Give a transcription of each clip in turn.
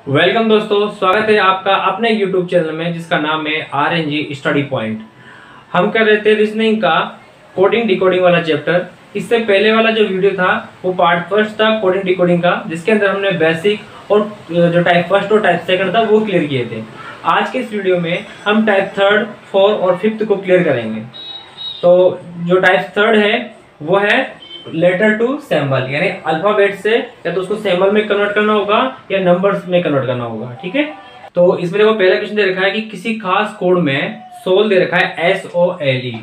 Welcome दोस्तों, स्वागत है आपका अपने YouTube चैनल में जिसका नाम है RNG स्टडी पॉइंट। हम कर रहे थे रीजनिंग का कोडिंग डिकोडिंग वाला चैप्टर। इससे पहले वाला जो वीडियो था वो पार्ट फर्स्ट था कोडिंग डिकोडिंग का, जिसके अंदर हमने बेसिक और जो टाइप फर्स्ट और टाइप सेकंड था वो क्लियर किए थे। आज के इस वीडियो में हम टाइप थर्ड, फोर्थ और फिफ्थ को क्लियर करेंगे। तो जो टाइप थर्ड है वो है लेटर टू सिंबल, यानी अल्फाबेट से या तो उसको सिंबल में कन्वर्ट करना होगा या नंबर्स में कन्वर्ट करना होगा। ठीक है, तो इसमें देखो पहला क्वेश्चन दे रखा है कि किसी खास कोड में सोल दे रखा है SOLE।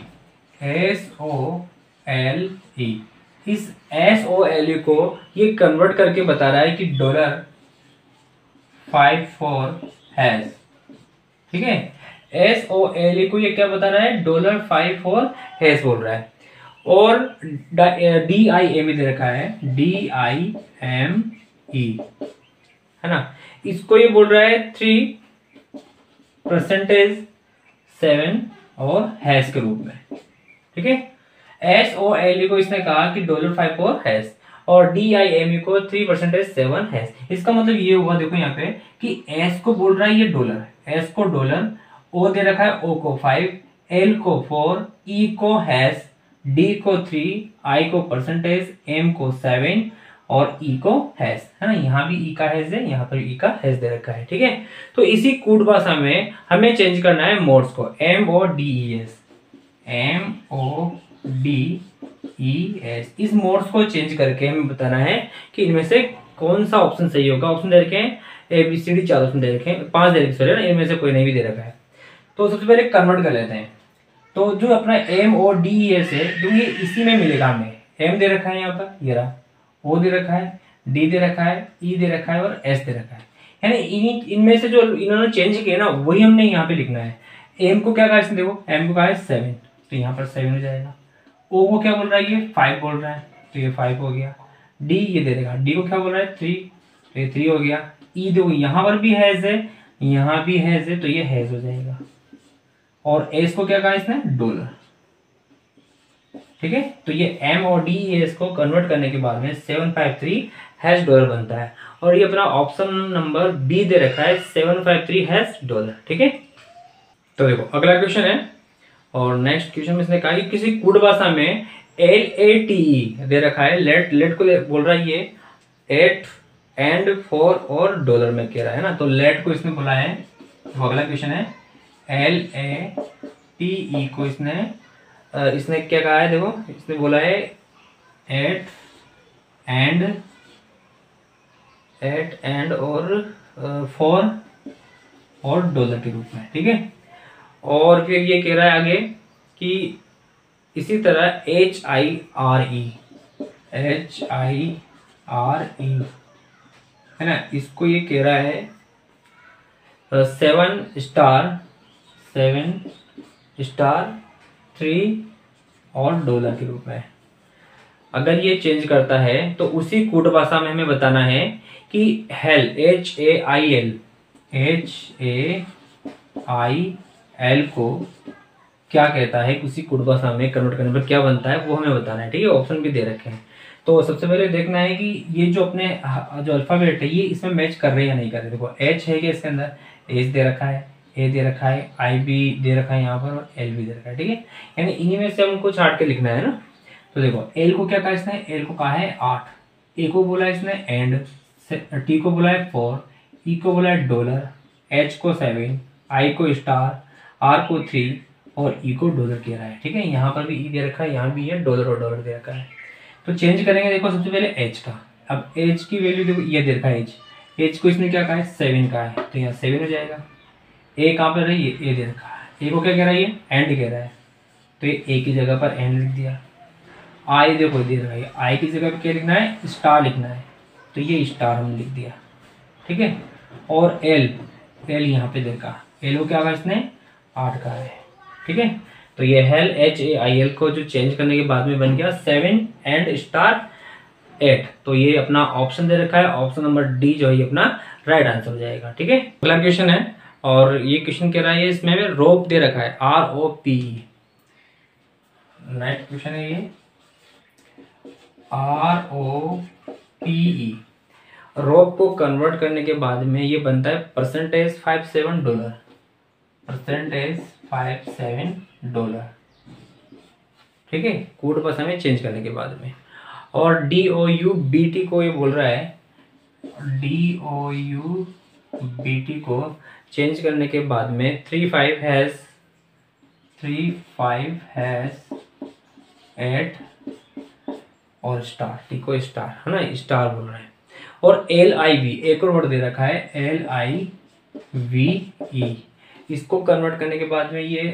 SOLE, इस SOLE को ये कन्वर्ट करके बता रहा है कि $5 ठीक है, SOLE को ये क्या बता रहा है, $5 बोल रहा है। और DIME दे रखा है, DIME है ना, इसको ये बोल रहा है 3%7 और हैश के रूप में। ठीक है, SOLE को इसने कहा कि $5 और DIME को 3%7 हैश। इसका मतलब ये हुआ, देखो यहाँ पे कि S को बोल रहा है ये डॉलर, S को डॉलर, O दे रखा है, O को 5, L को 4, E को हैश, D को 3, I को परसेंटेज, M को 7 और E को हैश, है ना। यहाँ भी E का हैश है, यहाँ पर E का हैश दे रखा है। ठीक है, तो इसी कोड भाषा में हमें चेंज करना है मोड्स को, MODES, इस मोड्स को चेंज करके हमें बताना है कि इनमें से कौन सा ऑप्शन सही होगा। ऑप्शन दे रखे हैं ABCD, 4 ऑप्शन दे रखे हैं, 5 दे रखे, सॉरी, इनमें से कोई नहीं भी दे रखा है। तो सबसे पहले कन्वर्ट कर लेते हैं। तो जो अपना MODES है, जो ये इसी में मिलेगा हमें। M दे रखा है यहाँ पर, ये रहा, O दे रखा है, D दे रखा है, E दे रखा है और S दे रखा है। यानी इनमें से जो इन्होंने चेंज किया ना वही हमने यहाँ पे लिखना है। M को क्या कहा इसने, देखो M को कहा है 7, तो यहाँ पर 7 हो जाएगा। O को क्या बोल रहा है, ये 5 बोल रहा है, तो ये 5 हो गया। D ये दे देगा, D को क्या बोल रहा है 3, तो ये 3 हो गया। E देखो यहाँ पर भी हैज है, यहाँ भी हैज है, तो ये हैज हो जाएगा। और S को क्या कहा इसने, डॉलर। ठीक है, तो ये MODES को कन्वर्ट करने के बाद में 753 हैश डॉलर बनता है। और ये अपना ऑप्शन नंबर B दे रखा है, 753 हैश डॉलर। ठीक है, तो देखो अगला क्वेश्चन है, और नेक्स्ट क्वेश्चन में इसने कहा कि किसी कोड भाषा में LATE दे रखा है, लेट को बोल रहा है ये 8 एंड 4 और डॉलर में कह रहा है ना, तो लेट को इसने बोला है। तो अगला क्वेश्चन है LATE को इसने क्या कहा है, देखो इसने बोला है 8 एंड और 4 और डॉलर के रूप में। ठीक है, और फिर ये कह रहा है आगे कि इसी तरह HIRE है ना, इसको ये कह रहा है 7 स्टार 3 और डॉलर के रूप में। अगर ये चेंज करता है तो उसी कोड भाषा में हमें बताना है कि हेल HAIL को क्या कहता है, उसी कोड भाषा में कन्वर्ट करने पर क्या बनता है वो हमें बताना है। ठीक है, ऑप्शन भी दे रखे हैं। तो सबसे पहले देखना है कि ये जो अपने जो अल्फाबेट है ये इसमें मैच कर रहे हैं या नहीं कर रहे। देखो H है कि इसके अंदर H दे रखा है, A दे रखा है, I भी दे रखा है यहाँ पर और L भी दे रखा है। ठीक है, यानी इन्हीं में से हमको छाट के लिखना है ना। तो देखो L को क्या कहा इसने, L को कहा है 8, A को बोला इसने एंड, T को बोला है 4, E को बोला है डॉलर, H को 7, I को स्टार, R को 3 और E को डॉलर कह रहा है। ठीक है, यहाँ पर भी E दे रखा है, यहाँ भी है डॉलर और डॉलर दे रखा है। तो चेंज करेंगे, देखो सबसे पहले H का। अब H की वैल्यू देखो, ये दे रखा है H को इसने क्या कहा है 7 का है, तो यहाँ 7 हो जाएगा। A कहाँ पर है, ये A दे रखा है, A को क्या कह रहा है, ये एंड कह रहा है, तो ये A की जगह पर एंड लिख दिया। I देखो दे रहा है, I की जगह पर क्या लिखना है, स्टार लिखना है, तो ये स्टार हमने लिख दिया। ठीक है, और L यहाँ पे देखा, L को क्या कहा इसने 8 का है। ठीक है, तो ये हेल HAIL को जो चेंज करने के बाद में बन गया 7 एंड स्टार 8। तो ये अपना ऑप्शन दे रखा है, ऑप्शन नंबर D जो है अपना राइट आंसर हो जाएगा। ठीक है, अगला क्वेश्चन है, और ये क्वेश्चन कह रहा है इसमें रोप दे रखा है ROPE। नेक्स्ट क्वेश्चन है ये ROPE, रोप को कन्वर्ट करने के बाद में ये बनता है $57, $57, ठीक है, कोड बस हमें चेंज करने के बाद में। और DOUBT को ये बोल रहा है, DOUBT को चेंज करने के बाद में 35 हैज 8 और स्टार, टी को स्टार है ना, स्टार बोल रहा है। और LIV एक और वर्ड दे रखा है LIVE, इसको कन्वर्ट करने के बाद में ये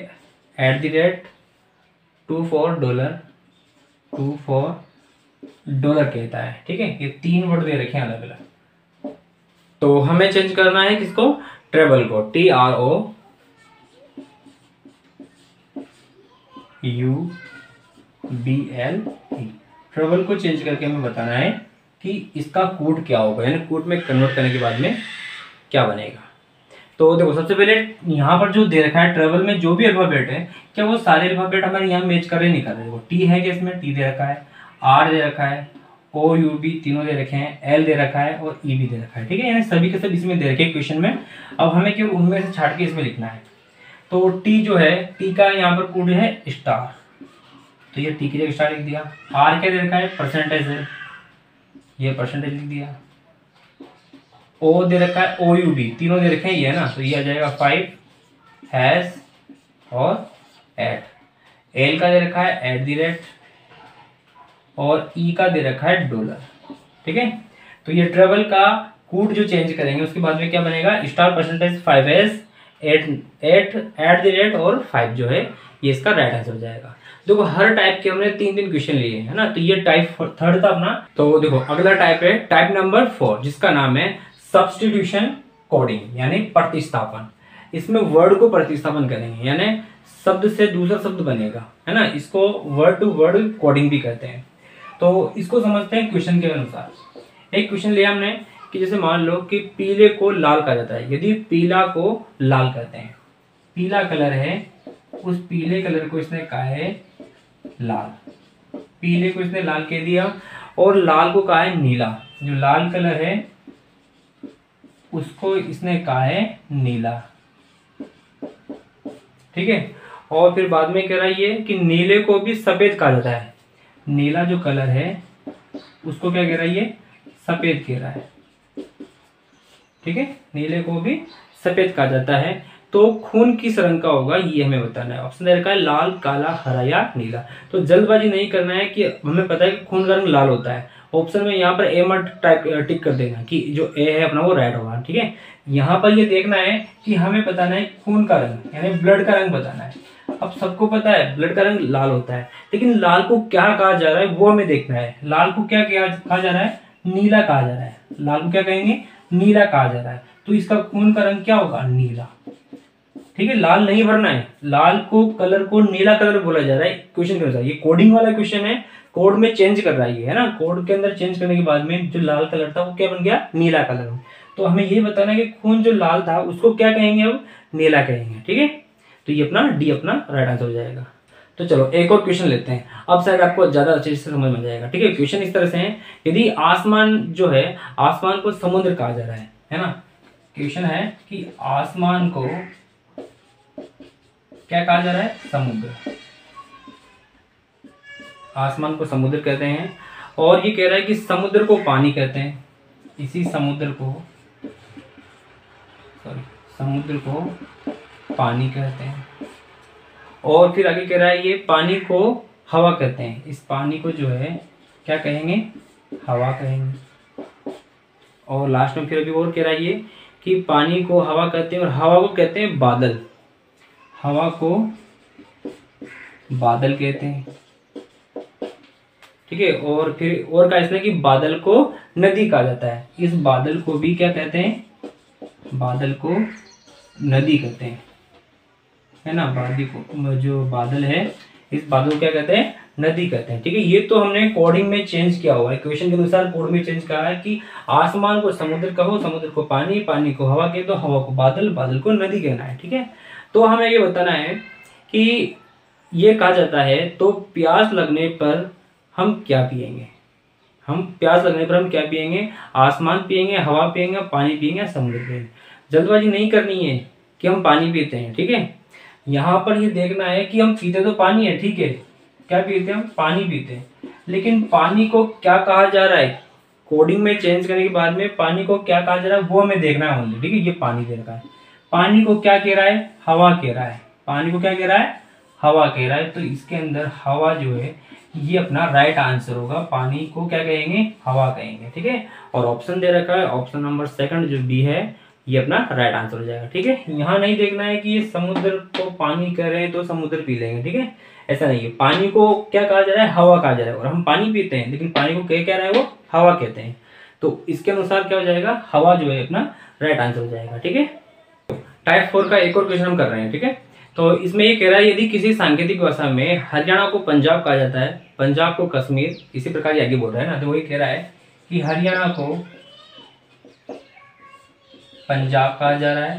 $24 कहता है, ठीक है। ये 3 वर्ड दे रखे हैं अलग अलग। तो हमें चेंज करना है किसको, ट्रेवल को, TROUBLE, ट्रेवल को चेंज करके हमें बताना है कि इसका कोड क्या होगा, यानी कोड में कन्वर्ट करने के बाद में क्या बनेगा। तो देखो सबसे पहले यहाँ पर जो दे रखा है ट्रेवल में जो भी अल्फाबेट है, क्या वो सारे अल्फाबेट हमारे यहाँ मैच कर रहे नहीं कर रहे। देखो टी है कि इसमें टी दे रखा है, आर दे रखा है, OUB तीनों दे रखे हैं, एल दे रखा है और ई भी दे रखा है, ठीक है, यानी सभी के सब इसमें दे रखे हैं क्वेश्चन में। अब हमें केवल उनमें से छाट के इसमें लिखना है। तो टी जो है, टी का यहाँ पर कोड है स्टार, तो ये टी की जगह स्टार लिख दिया। आर क्या दे रखा है, परसेंटेज है, ये परसेंटेज लिख दिया। ओ दे रखा है, OUB तीनों दे रखे हैं, ये है ना, तो ये आ जाएगा 5 हैज और एट। एल का दे रखा है @ और ई का दे रखा है $, ठीक है। तो ये ट्रेवल का कोड जो चेंज करेंगे उसके बाद में क्या बनेगा, स्टार परसेंटेज 5 हैज 8 @ और 5 जो है ये इसका राइट आंसर हो जाएगा। देखो हर टाइप के हमने 3 क्वेश्चन लिए हैं ना, तो ये टाइप 3rd था अपना। तो देखो अगला टाइप है टाइप नंबर 4, जिसका नाम है सब्स्टिट्यूशन कोडिंग, यानी प्रतिस्थापन। इसमें वर्ड को प्रतिस्थापन करेंगे, यानी शब्द से दूसरा शब्द बनेगा, है ना, इसको वर्ड टू वर्ड कोडिंग भी कहते हैं। तो इसको समझते हैं क्वेश्चन के अनुसार। एक क्वेश्चन लिया हमने कि जैसे मान लो कि पीले को लाल कहा जाता है, यदि पीला को लाल कहते हैं, पीला कलर है, उस पीले कलर को इसने कहा है लाल, पीले को इसने लाल कह दिया, और लाल को कहा है नीला, जो लाल कलर है उसको इसने कहा है नीला, ठीक है। और फिर बाद में कह रहा है ये कि नीले को भी सफेद कहा जाता है, नीला जो कलर है उसको क्या कह रहा है, ये सफेद कह रहा है, ठीक है, नीले को भी सफेद कहा जाता है। तो खून किस रंग का होगा ये हमें बताना है। ऑप्शन दे रखा है लाल, काला, हरा या नीला। तो जल्दबाजी नहीं करना है कि हमें पता है कि खून का रंग लाल होता है, ऑप्शन में यहाँ पर ए मत टिक कर देना कि जो ए है अपना वो राइट होगा, ठीक है। यहाँ पर ये देखना है कि हमें बताना है खून का रंग, यानी ब्लड का रंग बताना है। अब सबको पता है ब्लड का रंग लाल होता है, लेकिन लाल को क्या कहा जा रहा है वो हमें देखना है। लाल को क्या कहा जा रहा है, नीला कहा जा रहा है, लाल को क्या कहेंगे, नीला कहा जा रहा है। तो इसका खून का रंग क्या होगा, नीला, ठीक है। लाल नहीं भरना है, लाल को कलर को नीला कलर बोला जा रहा है क्वेश्चन के अनुसार। ये कोडिंग वाला क्वेश्चन है, कोड में चेंज कर रहा है ना, कोड के अंदर चेंज करने के बाद में जो लाल कलर था वो क्या बन गया, नीला कलर। तो हमें ये बताना है कि खून जो लाल था उसको क्या कहेंगे, अब नीला कहेंगे, ठीक है। तो ये अपना डी अपना राइट आंसर हो जाएगा। तो चलो एक और क्वेश्चन लेते हैं, अब शायद आपको ज्यादा अच्छे से समझ में जाएगा, ठीक है। क्वेश्चन इस तरह से है, यदि आसमान जो है, आसमान को समुद्र कहा जा रहा है ना। क्वेश्चन है कि आसमान को क्या कहा जा रहा है, समुद्र, आसमान को समुद्र कहते हैं। और ये कह रहा है कि समुद्र को पानी कहते हैं, इसी समुद्र को पानी कहते हैं। और फिर आगे कह रहा है ये पानी को हवा कहते हैं, इस पानी को जो है क्या कहेंगे, हवा कहेंगे। और लास्ट में फिर अभी और कह रहा है ये कि पानी को हवा कहते हैं और हवा को कहते हैं बादल, हवा को बादल कहते हैं, ठीक है। और फिर और कहा इसने कि बादल को नदी कहा जाता है, इस बादल को भी क्या कहते हैं, बादल को नदी कहते हैं, है ना। बादल को, जो बादल है इस बादल को क्या कहते हैं, नदी कहते हैं, ठीक है। ये तो हमने कोडिंग में चेंज किया हुआ है, क्वेश्चन के अनुसार कोड में चेंज करा है कि आसमान को समुद्र कहो, समुद्र को पानी, पानी को हवा कह दो, हवा को बादल, बादल को नदी कहना है, ठीक है। तो हमें ये बताना है कि ये कहा जाता है तो प्यास लगने पर हम क्या पिएंगे, हम प्यास लगने पर हम क्या पियेंगे, आसमान पियेंगे, हवा पियेंगे, पानी पियेंगे, समुद्र पियेंगे। जल्दबाजी नहीं करनी है कि हम पानी पीते हैं, ठीक है। यहाँ पर ये देखना है कि हम पीते तो पानी है, ठीक है, क्या पीते हैं हम, पानी पीते हैं, लेकिन पानी को क्या कहा जा रहा है, कोडिंग में चेंज करने के बाद में पानी को क्या कहा जा रहा है वो हमें देखना है ओनली, ठीक है। ये पानी दे रखा है, पानी को क्या कह रहा है, हवा कह रहा है, पानी को क्या कह रहा है, हवा कह रहा है। तो इसके अंदर हवा जो है ये अपना राइट आंसर होगा, पानी को क्या कहेंगे, हवा कहेंगे, ठीक है। और ऑप्शन दे रखा है, ऑप्शन नंबर सेकंड जो बी है ये अपना राइट आंसर हो जाएगा, ठीक है। यहाँ नहीं देखना है कि ये समुद्र को पानी कह रहे हैं तो समुद्र पी लेंगे, ठीक है, ऐसा नहीं है। पानी को क्या कहा जा रहा है, हवा कहा जा रहा है, और हम पानी पीते हैं, लेकिन पानी को क्या कह रहा है, वो हवा कहते हैं। तो इसके अनुसार क्या हो जाएगा, हवा जो है अपना राइट आंसर हो जाएगा, ठीक है। टाइप 4 का एक और क्वेश्चन हम कर रहे हैं, ठीक है। तो इसमें ये कह रहा है यदि किसी सांकेतिक भाषा में हरियाणा को पंजाब कहा जाता है, पंजाब को कश्मीर, इसी प्रकार आगे बोल रहा है ना, तो वही कह रहा है कि हरियाणा को पंजाब कहा जा रहा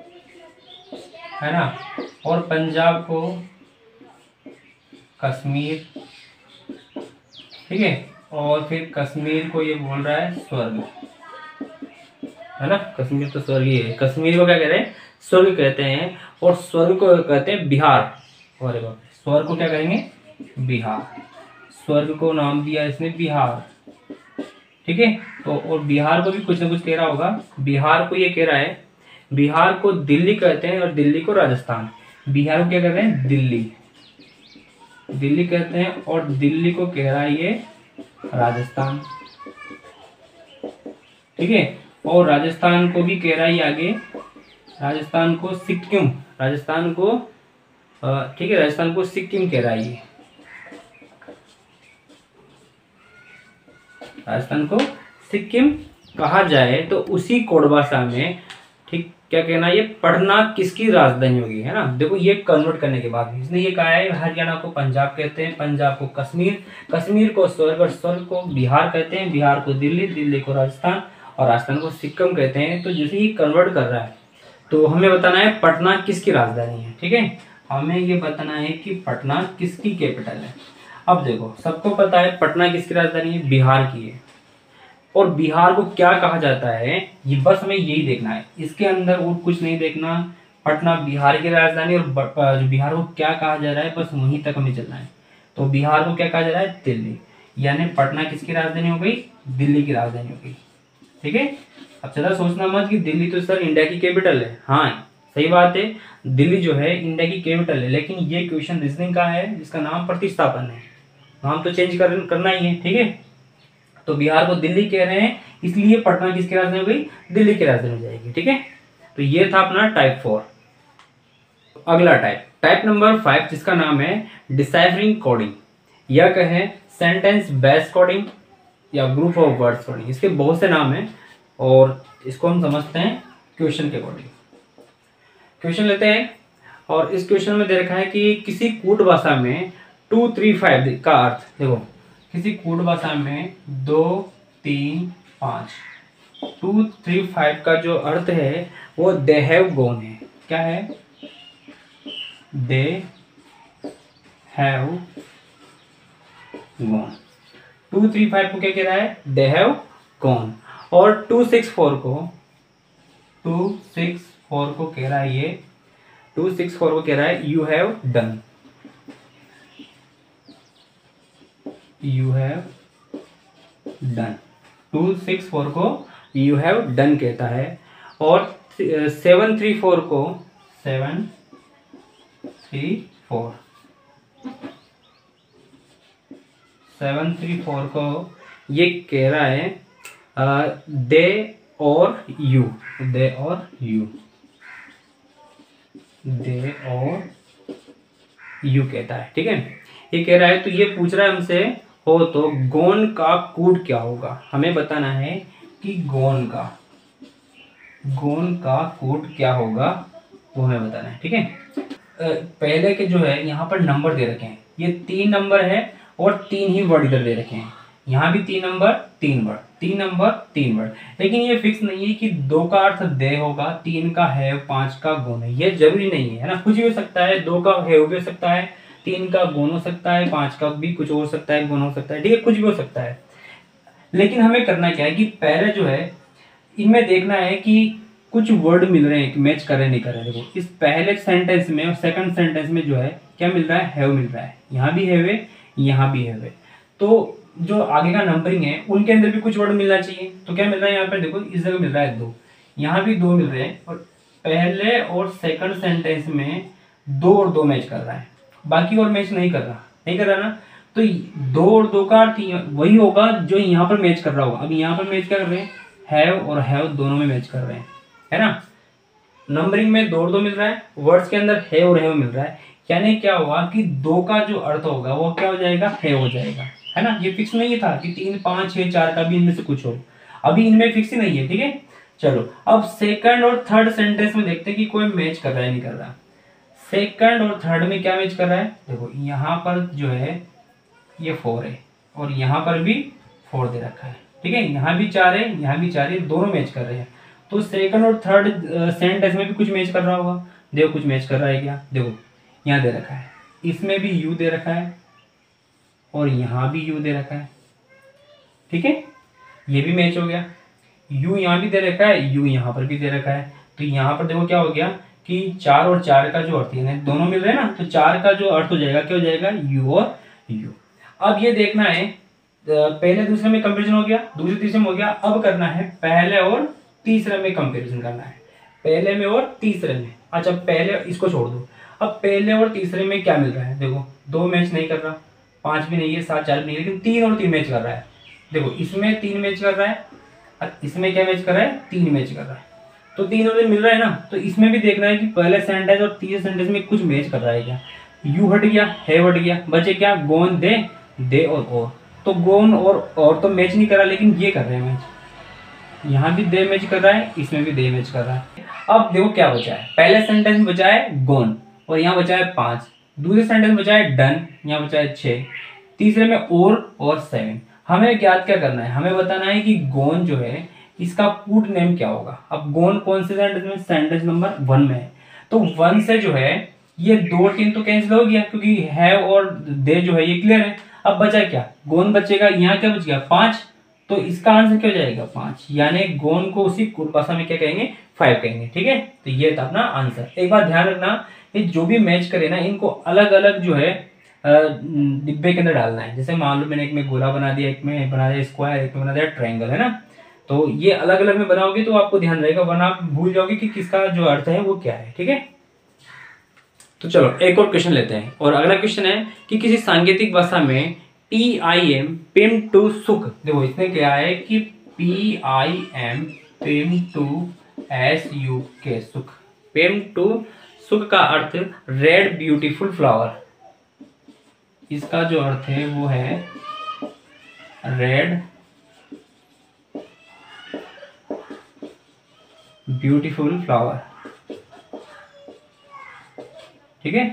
है ना, और पंजाब को कश्मीर, ठीक है, और फिर कश्मीर को ये बोल रहा है स्वर्ग, है ना, कश्मीर तो स्वर्ग ही है। कश्मीर को क्या कह रहे हैं, स्वर्ग कहते हैं, और स्वर्ग को कहते हैं बिहार। अरे बाप, स्वर्ग को क्या कहेंगे, बिहार, स्वर्ग को नाम दिया इसने बिहार, ठीक है। तो और बिहार को भी कुछ ना कुछ कह रहा होगा, बिहार को ये कह रहा है, बिहार को दिल्ली कहते हैं और दिल्ली को राजस्थान। बिहार को क्या कहते हैं, दिल्ली, दिल्ली कहते हैं, और दिल्ली को कह रहा है ये राजस्थान, ठीक है। और राजस्थान को भी कह रहा है ये आगे, राजस्थान को सिक्किम, राजस्थान को ठीक है, राजस्थान को सिक्किम कह रहा है ये, राजस्थान को सिक्किम कहा जाए तो उसी कोड भाषा में, ठीक, क्या कहना है, ये पटना किसकी राजधानी होगी, है ना। देखो ये कन्वर्ट करने के बाद इसने ये कहा है हरियाणा को पंजाब कहते हैं, पंजाब को कश्मीर, कश्मीर को स्वर्ग, और स्वर्ग को बिहार कहते हैं, बिहार को दिल्ली, दिल्ली को राजस्थान, और राजस्थान को सिक्किम कहते हैं। तो जैसे ही कन्वर्ट कर रहा है तो हमें बताना है पटना किसकी राजधानी है, ठीक है, हमें ये बताना है कि पटना किसकी कैपिटल है। अब देखो सबको पता है पटना किसकी राजधानी है, बिहार की है, और बिहार को क्या कहा जाता है ये बस हमें यही देखना है, इसके अंदर और कुछ नहीं देखना। पटना बिहार की राजधानी, और जो बिहार को क्या कहा जा रहा है बस वहीं तक हमें चलना है। तो बिहार को क्या कहा जा रहा है, दिल्ली, यानी पटना किसकी राजधानी हो गई, दिल्ली की राजधानी हो गई, ठीक है। अब चला सोचना मत कि दिल्ली तो सर इंडिया की कैपिटल है, हाँ सही बात है, दिल्ली जो है इंडिया की कैपिटल है, लेकिन ये क्वेश्चन रीजनिंग का है जिसका नाम प्रतिस्थापन है, नाम तो चेंज करना ही है, ठीक है। तो बिहार को दिल्ली कह रहे हैं, इसलिए पटना किसकी राजधानी हो गई, दिल्ली की राजधानी हो जाएगी, ठीक है। तो ये था अपना टाइप 4। अगला टाइप नंबर 5 जिसका नाम है डिसाइफरिंग कोडिंग, या कहें सेंटेंस बेस्ड कोडिंग, या ग्रुप ऑफ वर्ड्स कोडिंग। इसके बहुत से नाम हैं और इसको हम समझते हैं क्वेश्चन के अकॉर्डिंग। क्वेश्चन लेते हैं, और इस क्वेश्चन में दे रखा है कि किसी कूट भाषा में 2, 3, 5 का अर्थ, देखो किसी कूट भाषा में 2, 3, 5, 2, 3, 5 का जो अर्थ है वो दे हैव गॉन है। क्या है, दे हैव गॉन। 2, 3, 5 को क्या कह रहा है, दे हैव गॉन। और 2, 6, 4 को कह रहा है ये, 2, 6, 4 को कह रहा है you have done, you have done. 2, 6, 4 को यू हैव डन कहता है। और 7, 3, 4 को 7, 3, 4 7, 3, 4 को ये कह रहा है दे और यू, दे और यू, दे और यू कहता है, ठीक है। ये कह रहा है, तो ये पूछ रहा है हमसे हो तो गोन का कूट क्या होगा, हमें बताना है कि गोन का कूट क्या होगा वो हमें बताना है, ठीक है। पहले के जो है यहाँ पर नंबर दे रखे हैं, ये 3 नंबर है और 3 ही वर्ड इधर दे रखे हैं, यहाँ भी 3 नंबर 3 वर्ड, 3 नंबर 3 वर्ड, लेकिन ये फिक्स नहीं है कि 2 का अर्थ दे होगा, 3 का है, 5 का गुण है, ये जरूरी नहीं है ना, कुछ भी हो सकता है, 2 का है भी हो सकता है, 3 का गुण हो सकता है, 5 का भी कुछ हो सकता है, गुण हो सकता है, ठीक है, कुछ भी हो सकता है। लेकिन हमें करना क्या है कि पहले जो है इनमें देखना है कि कुछ वर्ड मिल रहे हैं कि मैच कर रहे नहीं कर रहे। देखो इस पहले सेंटेंस में और सेकंड सेंटेंस में जो है क्या मिल रहा है, हैव मिल रहा है, यहाँ भी हैव है, यहाँ भी हैव है। तो जो आगे का नंबरिंग है उनके अंदर भी कुछ वर्ड मिलना चाहिए। तो क्या मिल रहा है यहाँ पर, देखो इस जगह मिल रहा है 2, यहाँ भी 2 मिल रहे हैं, और पहले और सेकंड सेंटेंस में 2 और 2 मैच कर रहा है, बाकी और मैच नहीं कर रहा, नहीं कर रहा ना। तो 2 और 2 का अर्थ वही होगा जो यहाँ पर मैच कर रहा होगा। अब यहाँ पर मैच क्या कर रहे हैं, हैव और हैव दोनों में मैच कर रहे हैं, है ना। नंबरिंग में 2 और 2 मिल रहा है, वर्ड्स के अंदर है और है मिल रहा है, यानी क्या हुआ कि 2 का जो अर्थ होगा वो क्या हो जाएगा, है हो जाएगा, है ना। ये फिक्स नहीं था कि 3 5 6 4 का भी इनमें से कुछ हो, अभी इनमें फिक्स ही नहीं है, ठीक है। चलो अब सेकंड और थर्ड सेंटेंस में देखते हैं कि कोई मैच कर रहा है नहीं कर रहा। सेकंड और थर्ड में क्या मैच कर रहा है, देखो यहाँ पर जो है ये 4 है और यहाँ पर भी 4 दे रखा है, ठीक है। यहाँ भी 4 है, यहाँ भी 4 है, दोनों मैच कर रहे हैं। तो सेकंड और थर्ड सेंटेंस में भी कुछ मैच कर रहा होगा। देखो कुछ मैच कर रहा है क्या, देखो यहाँ दे रखा है, इसमें भी यू दे रखा है और यहाँ भी यू दे रखा है, ठीक है। ये भी मैच हो गया, यू यहाँ भी दे रखा है, यू यहाँ पर भी दे रखा है। तो यहाँ पर देखो क्या हो गया कि 4 और 4 का जो अर्थ है दोनों मिल रहे हैं ना, तो 4 का जो अर्थ हो जाएगा क्या हो जाएगा, यू और यू। अब ये देखना है पहले दूसरे में कंपैरिजन हो गया, दूसरे तीसरे में हो गया, अब करना है पहले और तीसरे में कंपैरिजन करना है, पहले में और तीसरे में। अच्छा पहले इसको छोड़ दो, अब पहले और तीसरे में क्या मिल रहा है, देखो 2 मैच नहीं कर रहा, 5 भी नहीं है, 7 4 भी नहीं है, लेकिन 3 और 3 मैच कर रहा है। देखो इसमें 3 मैच कर रहा है और इसमें क्या मैच कर रहा है, 3 मैच कर रहा है। तो 3 और 3 मिल रहा है ना, तो इसमें भी देखना है कि पहले सेंटेंस और तीसरे सेंटेंस में कुछ मैच कर रहा है क्या। यू हट गया, है हट गया, बचे क्या, गोन दे और। तो गोन और तो मैच नहीं कर रहा, लेकिन ये कर रहे हैं मैच, यहाँ भी दे मैच कर रहा है, इसमें भी दे मैच कर रहा है। अब देखो क्या बचा है, पहले सेंटेंस में बचा है गोन और यहाँ बचा है 5, दूसरे सेंटेंस में बचा है डन, यहाँ बचा है 6, तीसरे में और 7। हमें याद क्या करना है, हमें बताना है कि गोन जो है इसका पूट नेम क्या होगा। अब गोन कौन से सेंटेंस में, सेंटेंस नंबर 1 में है, तो 1 से जो है ये 2 3 तो कैंसिल हो गया, क्योंकि है और दे जो है ये क्लियर है। अब बचा क्या, गोन बचेगा, यहाँ क्या बच गया 5, तो इसका आंसर क्या हो जाएगा 5, यानी गोन को उसी कुट भाषा में क्या कहेंगे, 5 कहेंगे, ठीक है। तो ये था अपना आंसर। एक बात ध्यान रखना, ये जो भी मैच करे ना इनको अलग अलग जो है डिब्बे के अंदर डालना है। जैसे मान लो मैंने एक में गोला बना दिया, एक में बना दिया स्क्वायर, एक में बना दिया ट्रायंगल, है ना। तो ये अलग अलग में बनाओगे तो आपको ध्यान रहेगा, वरना आप भूल जाओगे कि किसका जो अर्थ है वो क्या है, ठीक है। तो चलो एक और क्वेश्चन लेते हैं, और अगला क्वेश्चन है कि किसी सांकेतिक भाषा में PIM पिम टू सुख, देखो इसने क्या है कि PIM pim to SUK suk, pim to suk का अर्थ रेड ब्यूटीफुल फ्लावर, इसका जो अर्थ है वो है रेड ब्यूटीफुल फ्लावर, ठीक है।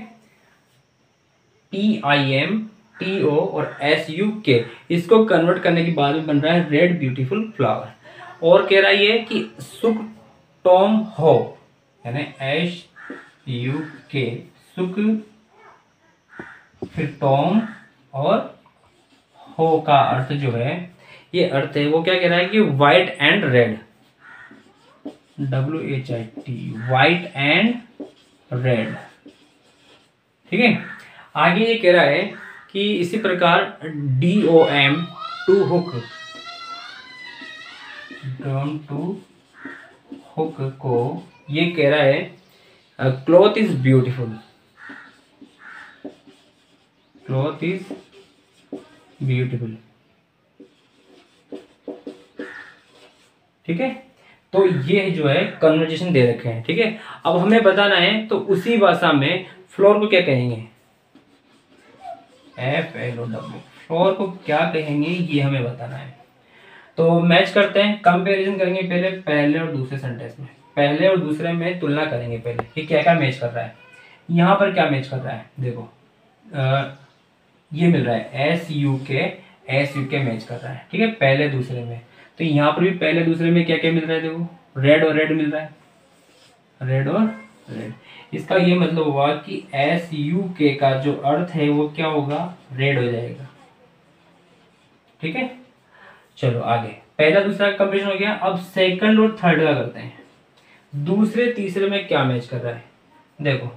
PIM TO और SUK इसको कन्वर्ट करने के बाद में बन रहा है रेड ब्यूटीफुल फ्लावर। और कह रहा है ये कि सुख टॉम हो, यानी SUK सुख फिर टॉम और हो का अर्थ जो है, ये अर्थ है वो क्या कह रहा है कि white and red, WHIT white and red, ठीक है। आगे ये कह रहा है कि इसी प्रकार DOM to hook, dom to hook को ये कह रहा है cloth is beautiful, cloth is beautiful, ठीक है। तो ये जो है कन्वर्जेशन दे रखे हैं, ठीक है। अब हमें बताना है तो उसी भाषा में फ्लोर को क्या कहेंगे, FLOW, फ्लोर को क्या कहेंगे ये हमें बताना है। तो मैच करते हैं, कंपैरिजन करेंगे पहले और दूसरे सेंटेंस में, पहले और दूसरे में तुलना करेंगे पहले कि क्या क्या मैच कर रहा है। यहाँ पर क्या मैच कर रहा है, देखो ये मिल रहा है SUK मैच कर रहा है, ठीक है, पहले दूसरे में। तो यहाँ पर भी पहले दूसरे में क्या क्या मिल रहा है, देखो रेड और रेड मिल रहा है, रेड और रेड। इसका ये मतलब हुआ कि SUK का जो अर्थ है वो क्या होगा, रेड हो जाएगा, ठीक है। चलो आगे, पहला दूसरा कंपेरिजन हो गया। अब सेकंड और थर्ड का करते हैं। दूसरे तीसरे में क्या मैच कर रहा है, देखो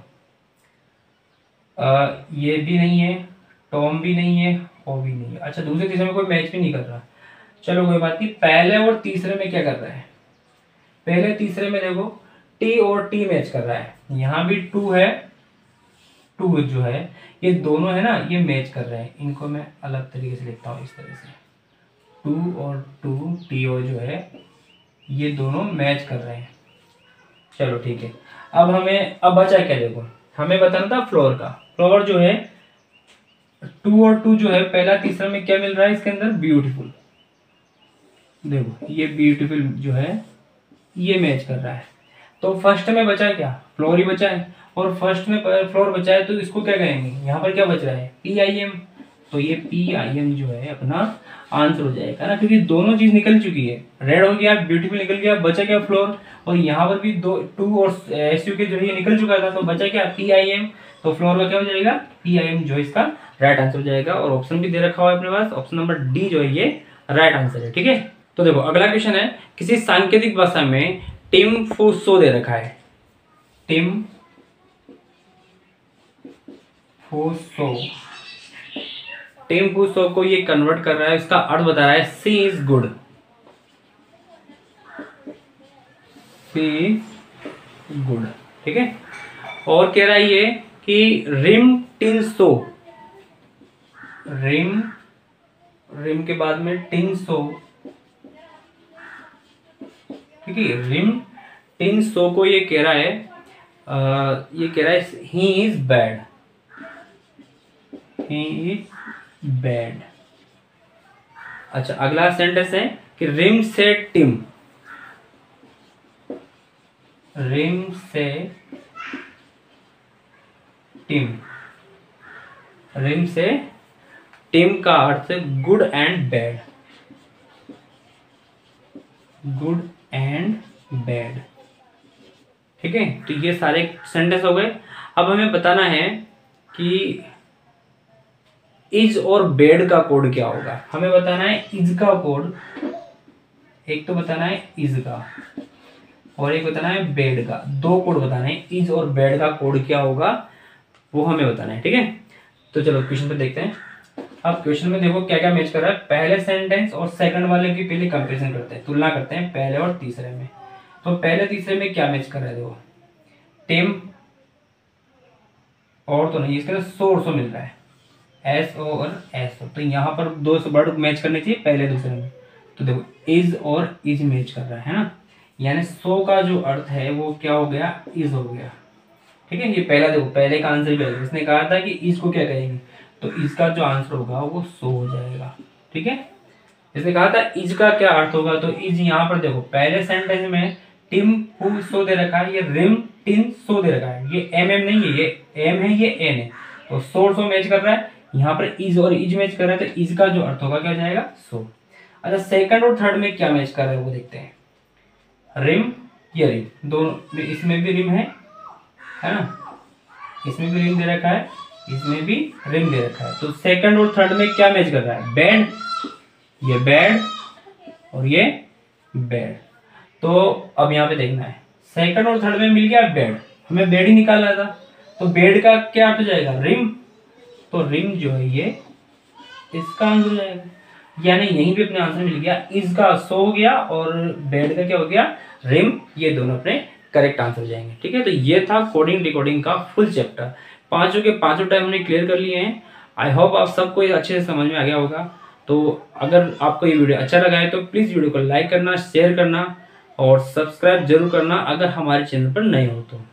ये भी नहीं है, टॉम भी नहीं है, वो भी नहीं है। अच्छा, दूसरे तीसरे में कोई मैच भी नहीं कर रहा। चलो कोई बात नहीं, पहले और तीसरे में क्या कर रहा है, पहले तीसरे में देखो टी और टी मैच कर रहा है। यहाँ भी टू है, टू जो है ये दोनों है ना, ये मैच कर रहे हैं। इनको मैं अलग तरीके से लिखता हूँ, इस तरह से टू और टू, टी और जो है ये दोनों मैच कर रहे हैं। चलो ठीक है, अब हमें अब बचा क्या, देखो हमें बताना था फ्लोर का। फ्लोर जो है टू और टू जो है पहला तीसरा में क्या मिल रहा है इसके अंदर, ब्यूटीफुल। देखो ये ब्यूटीफुल जो है ये मैच कर रहा है। तो फर्स्ट में बचा क्या, फ्लोर ही बचा है। और फर्स्ट में फ्लोर बचा है तो इसको क्या कहेंगे, यहाँ पर क्या बच रहा है, पी आई एम। तो ये पी आई एम जो है अपना आंसर हो जाएगा ना, क्योंकि दोनों चीज निकल चुकी है। रेड हो गया, ब्यूटीफुल निकल गया, बचा क्या फ्लोर। और यहाँ पर भी दो टू और एस यू के जो है ये निकल चुका था, तो बचा क्या, पी आई एम। तो फ्लोर का क्या हो जाएगा, पी आई एम जो इसका राइट आंसर हो जाएगा। और ऑप्शन भी दे रखा हुआ है अपने पास, ऑप्शन नंबर डी जो है ये राइट आंसर है। ठीक है, तो देखो अगला क्वेश्चन है, किसी सांकेतिक भाषा में टिम फूसो दे रखा है। टिम फूसो, टिम फूसो को ये कन्वर्ट कर रहा है, इसका अर्थ बता रहा है sea is good. Sea is good, ठीक है। और कह रहा है ये कि rim tin so, rim, rim के बाद में टिन सो, ठीक है। रिम टिन सो को ये कह रहा है, ये कह रहा है he is bad, he is bad. अच्छा, अगला सेंटेंस है कि रिम से टिम, रिम से टिम, रिम से टिम का अर्थ है good and bad, good and bad, ठीक है। तो ये सारे सेंटेंस हो गए। अब हमें बताना है कि इज और बेड का कोड क्या होगा। हमें बताना है इज का कोड, एक तो बताना है इज का और एक बताना है बेड का। दो कोड बताना है, इज और बेड का कोड क्या होगा वो हमें बताना है, ठीक है। तो चलो क्वेश्चन पे देखते हैं। अब क्वेश्चन में देखो क्या क्या मैच कर रहा है। पहले सेंटेंस और सेकंड वाले की पहले कंपैरिजन करते हैं, तुलना करते हैं पहले और तीसरे में। तो पहले तीसरे में क्या मैच कर रहा है, देखो टिम और तो नहीं, इसके अंदर सो और सो मिल रहा है, एस ओ और एस ओ। तो यहाँ पर दो वर्ड मैच करने चाहिए पहले दूसरे में। तो देखो इज और इज मैच कर रहा है ना, यानी सो का जो अर्थ है वो क्या हो गया, इज हो गया, ठीक है। ये पहला देखो, पहले का आंसर भी आएगा। इसने कहा था कि इज को क्या कहेंगे, तो इसका जो आंसर होगा वो सो हो जाएगा, ठीक है। इसने कहा था इज का क्या अर्थ होगा, तो इज यहाँ पर देखो पहले सेंटेंस में टिम हु सो दे रखा है, ये रिम टिन सो दे रखा है, ये एम एम नहीं है, ये एम है, ये एन है। तो सो मैच कर रहा है, यहाँ पर इज और इज मैच कर रहा है, तो इज का जो अर्थ होगा क्या हो जाएगा, सो। अच्छा, सेकंड और थर्ड में क्या मैच कर रहा है वो देखते हैं। रिम, ये रिम, दोनों इसमें भी रिम है ना, इसमें भी रिम दे रखा है, इसमें भी रिम दे रखा है। तो सेकंड और थर्ड में क्या मैच कर रहा है, बेड, ये बेड और ये बेड। तो अब यहाँ पे देखना है, सेकंड और थर्ड में मिल गया बेड, हमें बेड ही निकालना था। तो बेड का क्या अर्थ हो जाएगा, रिम। तो रिम जो है ये इसका आंसर हो जाएगा, यानी यहीं पे अपने आंसर मिल गया। इज का सो हो गया और बेड का क्या हो गया, रिम। ये दोनों अपने करेक्ट आंसर हो जाएंगे, ठीक है। तो ये था कोडिंग डिकोडिंग का फुल चैप्टर। पांचों के पांचों टाइम हमने क्लियर कर लिए हैं। आई होप आप सबको ये अच्छे से समझ में आ गया होगा। तो अगर आपको ये वीडियो अच्छा लगा है तो प्लीज़ वीडियो को लाइक करना, शेयर करना और सब्सक्राइब जरूर करना अगर हमारे चैनल पर नए हो तो।